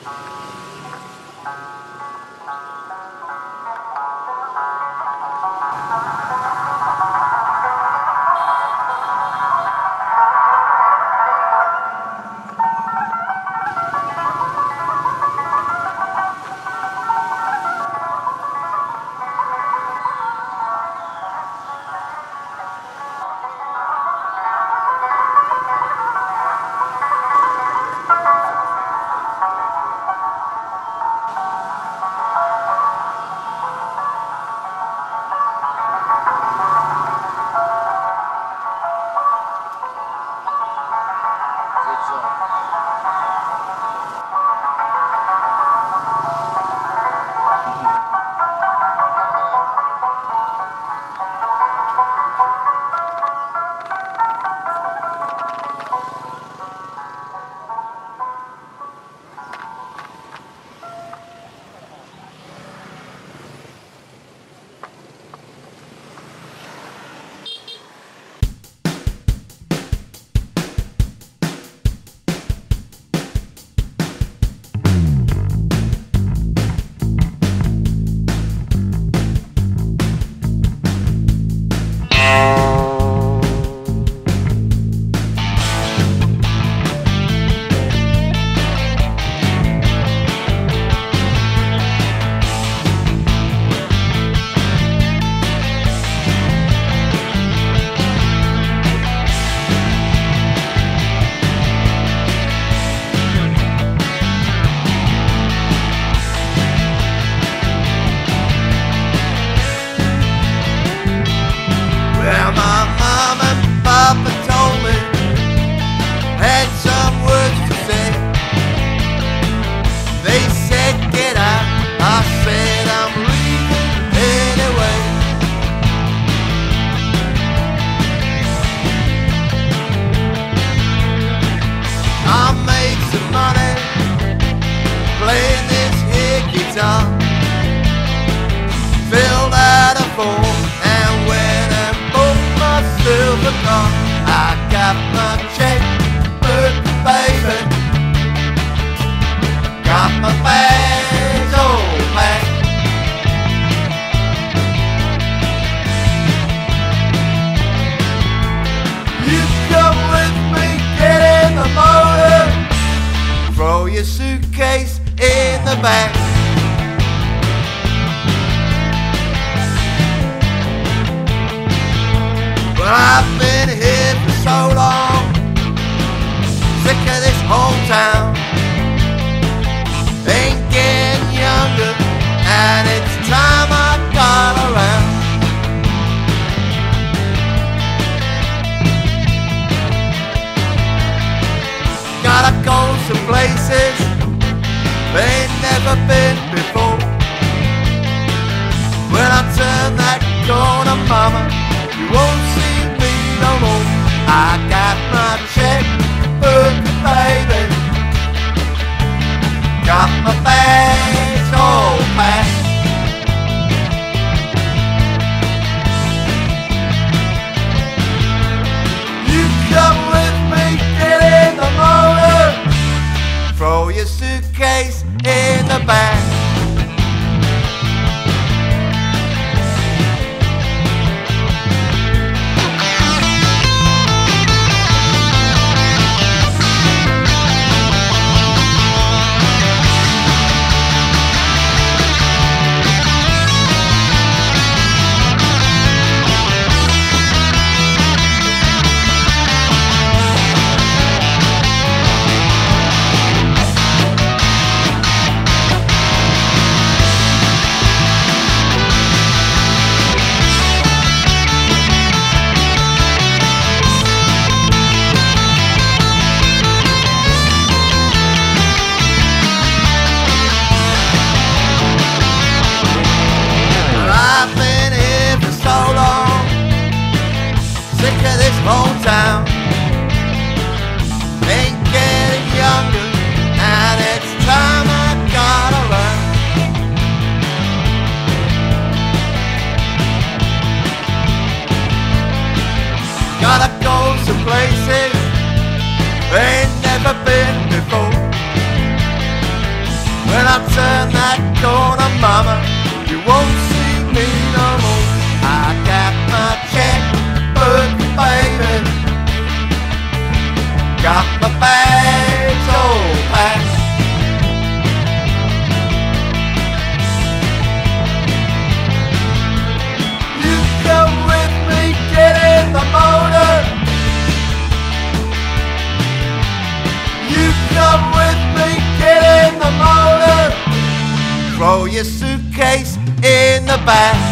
I got my checkbook, baby. Got my bags all packed. You come with me, get in the motor. Throw your suitcase in the back. Well, I've been here for so long, sick of this whole town. Ain't getting younger, and it's time I got around. Gotta go some places they ain't never been before. When I turn that corner, mama, you won't see me no more. I got my checkbook, baby. Got my bags all packed. You come with me, get in the motor. Throw your suitcase in the back. I turn that corner, mama, you won't see me no more. I got my checkbook, baby, got my bags all packed. You come with me, get in the motor. You come with me, get in the motor. Throw your suitcase in the back.